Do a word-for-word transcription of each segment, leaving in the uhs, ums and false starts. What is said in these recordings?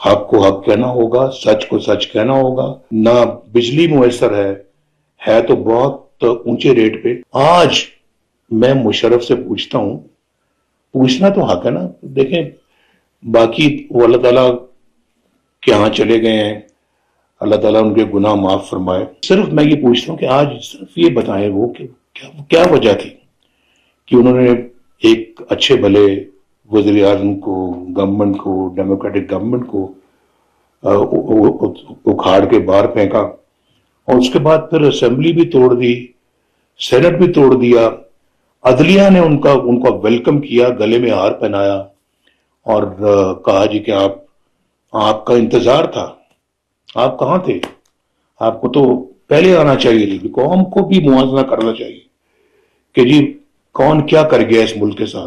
حق کو حق کہنا ہوگا، سچ کو سچ کہنا ہوگا. نہ بجلی میسر ہے ہے تو بہت اونچے ریٹ پہ. آج میں مشرف سے پوچھتا ہوں، پوچھنا تو حق ہے نا. دیکھیں باقی وہ اللہ تعالیٰ کے ہاں چلے گئے ہیں، اللہ تعالیٰ ان کے گناہ معاف فرمائے. صرف میں یہ پوچھتا ہوں کہ آج صرف یہ بتائیں وہ کہ کیا وجہ تھی کہ انہوں نے ایک اچھے بھلے وزیر اعظم کو، گورنمنٹ کو، ڈیموکریٹک گورنمنٹ کو اکھاڑ کے باہر پھینکا، اور اس کے بعد پھر اسمبلی بھی توڑ دی، سینٹ بھی توڑ دیا. عدلیہ نے ان کا ان کا ویلکم کیا، گلے میں ہار پہنایا اور کہا جی کہ آپ آپ کا انتظار تھا، آپ کہاں تھے؟ آپ کو تو پہلے آنا چاہیے تھی. قوم کو بھی موازنہ کرنا چاہیے کہ جی کون کیا کر گیا اس ملک کے ساتھ،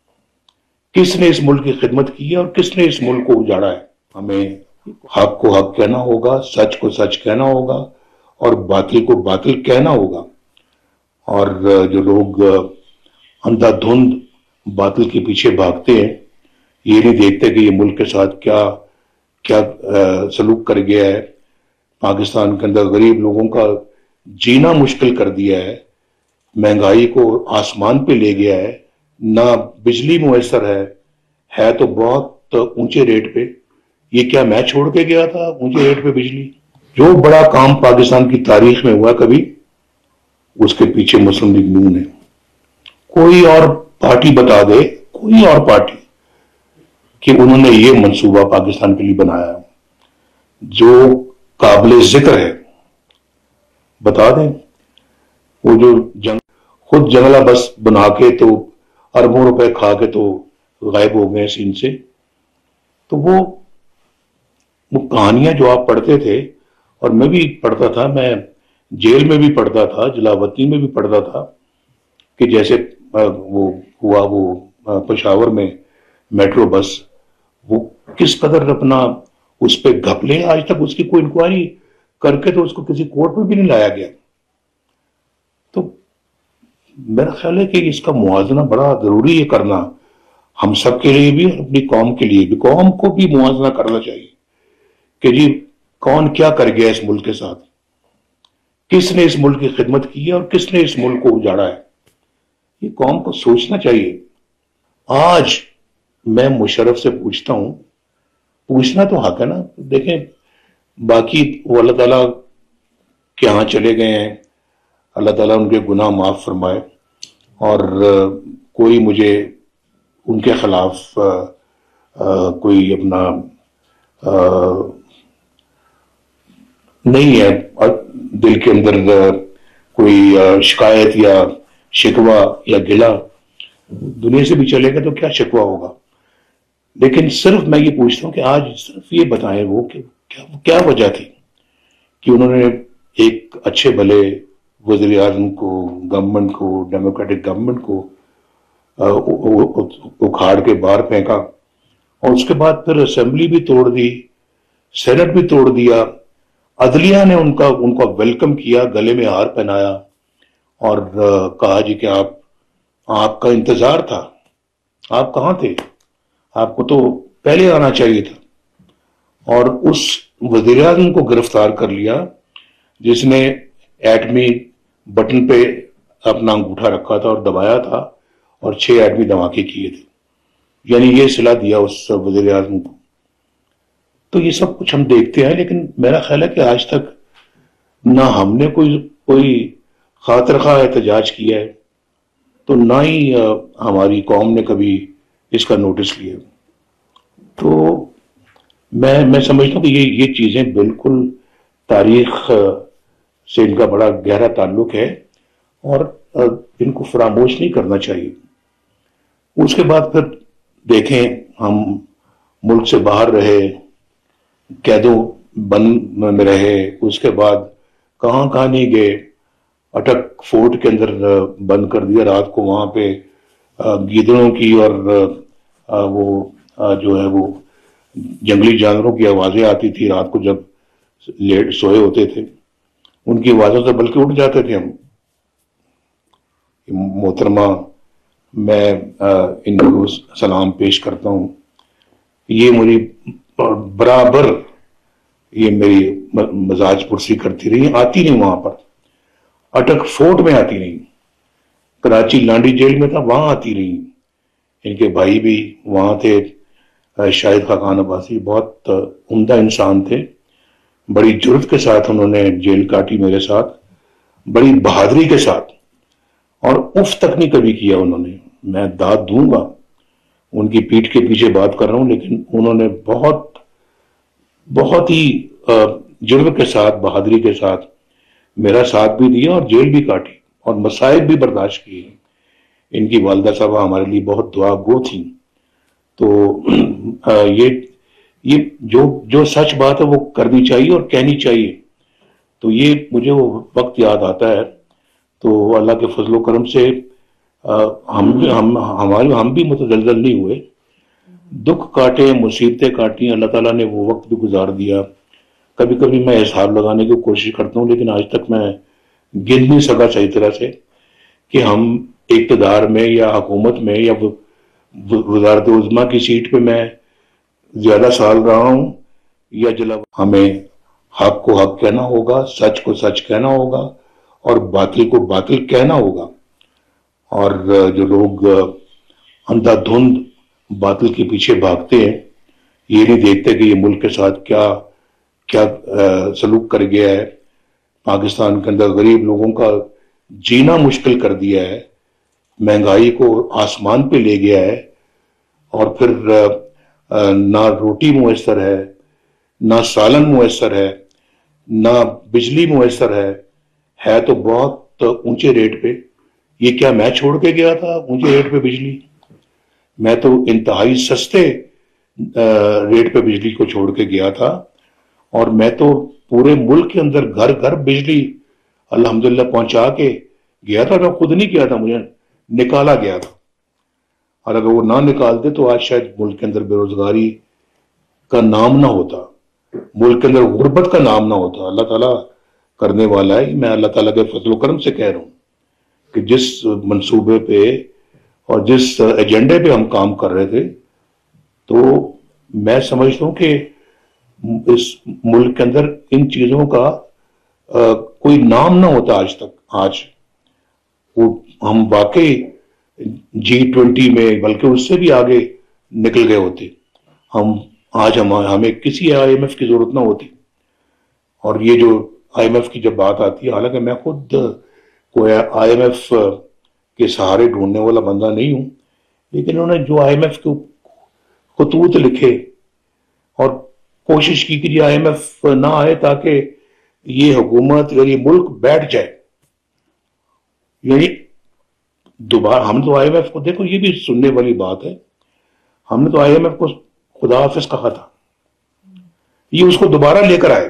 کس نے اس ملک کی خدمت کی ہے اور کس نے اس ملک کو اجاڑا ہے. ہمیں حق کو حق کہنا ہوگا، سچ کو سچ کہنا ہوگا اور باطل کو باطل کہنا ہوگا. اور جو لوگ اندھا دھند باطل کے پیچھے بھاگتے ہیں، یہ نہیں دیکھتے کہ یہ ملک کے ساتھ کیا کیا سلوک کر گیا ہے. پاکستان کے اندر غریب لوگوں کا جینا مشکل کر دیا ہے، مہنگائی کو آسمان پہ لے گیا ہے. نہ بجلی میسر ہے ہے تو بہت اونچے ریٹ پہ. یہ کیا میں چھوڑ کے گیا تھا اونچے ریٹ پہ بجلی؟ جو بڑا کام پاکستان کی تاریخ میں ہوا کبھی، اس کے پیچھے مسلم لیگ نون ہے. کوئی اور پارٹی بتا دے، کوئی اور پارٹی، کہ انہوں نے یہ منصوبہ پاکستان کے لیے بنایا جو قابل ذکر ہے، بتا دیں. وہ جو جنگ خود جنگلہ بس بنا کے تو اربوں روپے کھا کے تو غائب ہو گئے سین سے. تو وہ وہ کہانیاں جو آپ پڑھتے تھے، اور میں بھی پڑھتا تھا، میں جیل میں بھی پڑھتا تھا، جلاوطنی میں بھی پڑھتا تھا، کہ جیسے وہ ہوا وہ پشاور میں میٹرو بس، وہ کس قدر اپنا اس پہ گھپلے. آج تک اس کی کوئی انکوائری کر کے تو اس کو کسی کورٹ میں بھی نہیں لایا گیا. تو میرا خیال ہے کہ اس کا موازنہ بڑا ضروری ہے کرنا، ہم سب کے لیے بھی اور اپنی قوم کے لیے بھی. قوم کو بھی موازنہ کرنا چاہیے کہ جی کون کیا کر گیا اس ملک کے ساتھ، کس نے اس ملک کی خدمت کی ہے اور کس نے اس ملک کو اجاڑا ہے. یہ قوم کو سوچنا چاہیے. آج میں مشرف سے پوچھتا ہوں، پوچھنا تو حق ہے نا. دیکھیں باقی وہ اللہ تعالیٰ کے ہاں چلے گئے ہیں، اللہ تعالیٰ ان کے گناہ معاف فرمائے. اور کوئی مجھے ان کے خلاف کوئی اپنا نہیں ہے دل کے اندر کوئی شکایت یا شکوہ یا گلہ. دنیا سے بھی چلے گا تو کیا شکوہ ہوگا. لیکن صرف میں یہ پوچھتا ہوں کہ آج صرف یہ بتائیں وہ کہ کیا وجہ تھی کہ انہوں نے ایک اچھے بھلے وزیر اعظم کو، گورنمنٹ کو، ڈیموکریٹک گورنمنٹ کو اکھاڑ کے باہر پھینکا، اور اس کے بعد پھر اسمبلی بھی توڑ دی، سینٹ بھی توڑ دیا. عدلیہ نے ان کا ان کا ویلکم کیا، گلے میں ہار پہنایا اور کہا جی کہ آپ آپ کا انتظار تھا، آپ کہاں تھے؟ آپ کو تو پہلے آنا چاہیے تھا. اور اس وزیر اعظم کو گرفتار کر لیا جس نے ایٹمی بٹن پہ اپنا انگوٹھا رکھا تھا اور دبایا تھا اور چھ ایٹمی دھماکے کیے تھے. یعنی یہ صلہ دیا اس وزیر اعظم کو. تو یہ سب کچھ ہم دیکھتے ہیں، لیکن میرا خیال ہے کہ آج تک نہ ہم نے کوئی کوئی خاطر خواہ احتجاج کیا ہے، تو نہ ہی ہماری قوم نے کبھی اس کا نوٹس لیا. تو میں میں سمجھتا ہوں کہ یہ یہ چیزیں بالکل تاریخ سے ان کا بڑا گہرا تعلق ہے اور ان کو فراموش نہیں کرنا چاہیے. اس کے بعد پھر دیکھیں ہم ملک سے باہر رہے، قیدوں بند میں رہے، اس کے بعد کہاں کہاں نہیں گئے. اٹک فورٹ کے اندر بند کر دیا رات کو، وہاں پہ گیدڑوں کی اور وہ جو ہے وہ جنگلی جانوروں کی آوازیں آتی تھی رات کو جب لیٹ سوئے ہوتے تھے. ان کی آوازوں سے بلکہ اٹھ جاتے تھے ہم. محترمہ میں ان کو سلام پیش کرتا ہوں. یہ میری اور برابر یہ میری مزاج پرسی کرتی رہی، آتی نہیں وہاں پر، اٹک فورٹ میں آتی نہیں، کراچی لانڈی جیل میں تھا وہاں آتی رہی، ان کے بھائی بھی وہاں تھے، شاہد خاقان عباسی، بہت عمدہ انسان تھے، بڑی جرت کے ساتھ انہوں نے جیل کاٹی میرے ساتھ، بڑی بہادری کے ساتھ، اور اف تک نہیں کبھی کیا انہوں نے، میں داد دوں گا، ان کی پیٹھ کے پیچھے بات کر رہا ہوں، لیکن انہوں نے بہت بہت ہی جرم کے ساتھ، بہادری کے ساتھ میرا ساتھ بھی دیا اور جیل بھی کاٹی اور مصائب بھی برداشت کیے۔ ان کی والدہ صاحبہ ہمارے لیے بہت دعا گو تھیں۔ تو یہ یہ جو جو سچ بات ہے وہ کرنی چاہیے اور کہنی چاہیے، تو یہ مجھے وہ وقت یاد آتا ہے۔ تو اللہ کے فضل و کرم سے ہم بھی ہم ہمارے ہم بھی متزلزل نہیں ہوئے، دکھ کاٹے، مصیبتیں کاٹی، اللہ تعالیٰ نے وہ وقت بھی گزار دیا۔ کبھی کبھی میں حساب لگانے کی کوشش کرتا ہوں، لیکن آج تک میں گن نہیں سکا صحیح طرح سے کہ ہم اقتدار میں یا حکومت میں یا وزارت عظمیٰ کی سیٹ پہ میں زیادہ سال رہا ہوں یا جلا۔ ہمیں حق کو حق کہنا ہوگا، سچ کو سچ کہنا ہوگا اور باطل کو باطل کہنا ہوگا، اور جو لوگ اندھا دھند باطل کے پیچھے بھاگتے ہیں، یہ نہیں دیکھتے کہ یہ ملک کے ساتھ کیا کیا سلوک کر گیا ہے، پاکستان کے اندر غریب لوگوں کا جینا مشکل کر دیا ہے، مہنگائی کو آسمان پہ لے گیا ہے، اور پھر نہ روٹی میسر ہے، نہ سالن میسر ہے، نہ بجلی میسر ہے ہے تو بہت اونچے ریٹ پہ۔ یہ کیا میں چھوڑ کے گیا تھا اونچے ریٹ پہ بجلی؟ میں تو انتہائی سستے ریٹ پہ بجلی کو چھوڑ کے گیا تھا، اور میں تو پورے ملک کے اندر گھر گھر بجلی الحمدللہ پہنچا کے گیا تھا۔ میں خود نہیں کیا تھا، مجھے نکالا گیا تھا، اور اگر وہ نہ نکالتے تو آج شاید ملک کے اندر بے روزگاری کا نام نہ ہوتا، ملک کے اندر غربت کا نام نہ ہوتا۔ اللہ تعالیٰ کرنے والا ہے، میں اللہ تعالیٰ کے فضل و کرم سے کہہ رہا ہوں کہ جس منصوبے پہ اور جس ایجنڈے پہ ہم کام کر رہے تھے، تو میں سمجھتا ہوں کہ اس ملک کے اندر ان چیزوں کا کوئی نام نہ ہوتا آج تک۔ آج وہ ہم واقعی جی ٹوینٹی میں بلکہ اس سے بھی آگے نکل گئے ہوتے، ہم آج ہم ہمیں کسی آئی ایم ایف کی ضرورت نہ ہوتی۔ اور یہ جو آئی ایم ایف کی جب بات آتی ہے، حالانکہ میں خود کوئی آئی ایم ایف کے سہارے ڈھونڈنے والا بندہ نہیں ہوں، لیکن انہوں نے جو آئی ایم ایف کے خطوط لکھے اور کوشش کی کہ یہ آئی ایم ایف نہ آئے تاکہ یہ حکومت اور یہ ملک بیٹھ جائے، یعنی دوبارہ ہم تو آئی ایم ایف کو، دیکھو یہ بھی سننے والی بات ہے، ہم نے تو آئی ایم ایف کو خدا حافظ کہا تھا، یہ اس کو دوبارہ لے کر آئے،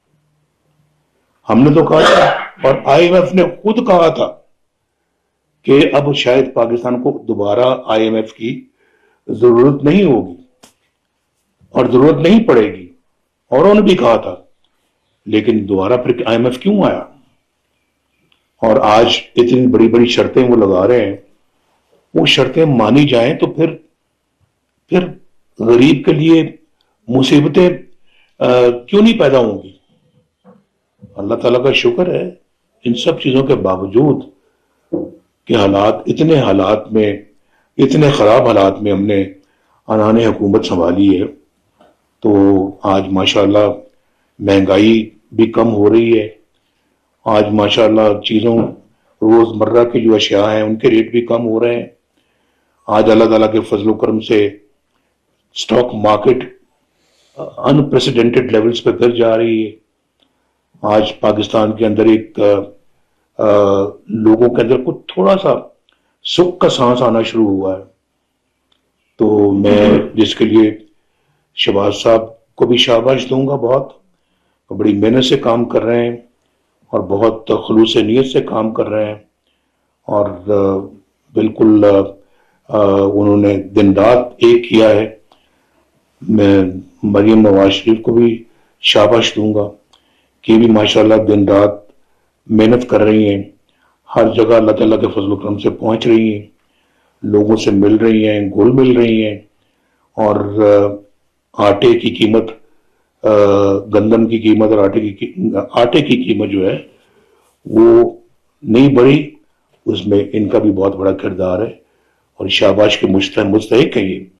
ہم نے تو کہا تھا، اور آئی ایم ایف نے خود کہا تھا کہ اب شاید پاکستان کو دوبارہ آئی ایم ایف کی ضرورت نہیں ہوگی اور ضرورت نہیں پڑے گی، اور انہوں نے بھی کہا تھا، لیکن دوبارہ پھر آئی ایم ایف کیوں آیا؟ اور آج اتنی بڑی بڑی شرطیں وہ لگا رہے ہیں، وہ شرطیں مانی جائیں تو پھر پھر غریب کے لیے مصیبتیں کیوں نہیں پیدا ہوں گی؟ اللہ تعالیٰ کا شکر ہے ان سب چیزوں کے باوجود کہ حالات اتنے حالات میں اتنے خراب حالات میں ہم نے انان حکومت سنبھالی ہے، تو آج ماشاءاللہ مہنگائی بھی کم ہو رہی ہے، آج ماشاءاللہ چیزوں روز مرہ کی جو اشیاء ہیں ان کے ریٹ بھی کم ہو رہے ہیں، آج اللہ تعالیٰ کے فضل و کرم سے سٹاک مارکیٹ انپریسیڈنٹڈ لیولز پہ پھر جا رہی ہے، آج پاکستان کے اندر ایک لوگوں کے اندر کچھ تھوڑا سا سکھ کا سانس آنا شروع ہوا ہے۔ تو میں جس کے لیے شہباز صاحب کو بھی شاباش دوں گا، بہت بڑی محنت سے کام کر رہے ہیں اور بہت خلوص نیت سے کام کر رہے ہیں، اور بالکل انہوں نے دن رات ایک کیا ہے۔ میں مریم نواز شریف کو بھی شاباش دوں گا کہ بھی ماشاءاللہ دن رات محنت کر رہی ہیں، ہر جگہ اللہ تعالیٰ کے فضل و کرم سے پہنچ رہی ہیں، لوگوں سے مل رہی ہیں، گھل مل رہی ہیں، اور آٹے کی قیمت گندم کی قیمت اور آٹے کی آٹے کی قیمت جو ہے وہ نہیں بڑھی، اس میں ان کا بھی بہت بڑا کردار ہے اور شاباش کے مستحق ہیں یہ.